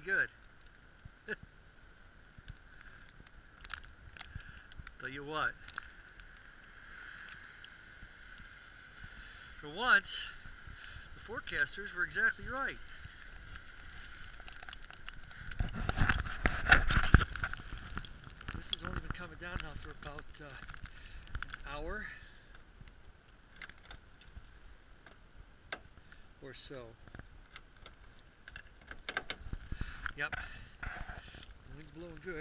good. Tell you what, for once, the forecasters were exactly right. This has only been coming down now for about an hour or so. Yep, the wind's blowing good.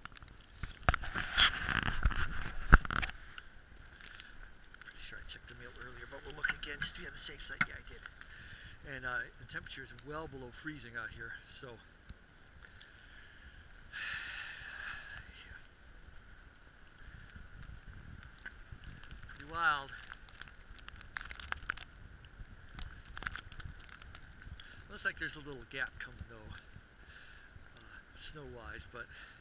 Pretty sure I checked the mail earlier, but we'll look again just to be on the safe side. Yeah, I did. And the temperature is well below freezing out here, so pretty wild. Looks like there's a little gap coming though, snow-wise, but